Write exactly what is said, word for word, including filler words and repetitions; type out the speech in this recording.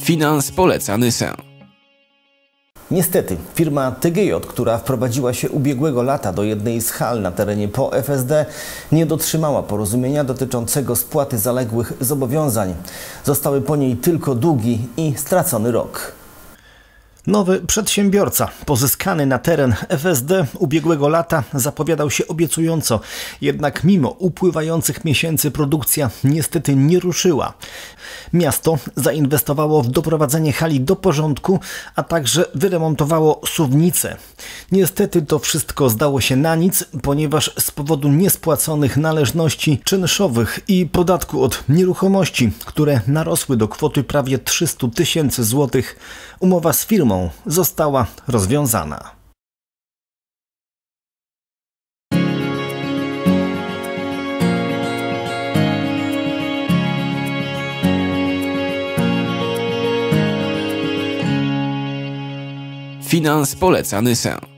Finans polecany S E. Niestety, firma T G J, która wprowadziła się ubiegłego lata do jednej z hal na terenie P O F S D, nie dotrzymała porozumienia dotyczącego spłaty zaległych zobowiązań. Zostały po niej tylko długi i stracony rok. Nowy przedsiębiorca pozyskany na teren F S D ubiegłego lata zapowiadał się obiecująco, jednak mimo upływających miesięcy produkcja niestety nie ruszyła. Miasto zainwestowało w doprowadzenie hali do porządku, a także wyremontowało suwnicę. Niestety to wszystko zdało się na nic, ponieważ z powodu niespłaconych należności czynszowych i podatku od nieruchomości, które narosły do kwoty prawie trzysta tysięcy złotych, umowa z firmą została rozwiązana. Finans polecany S E.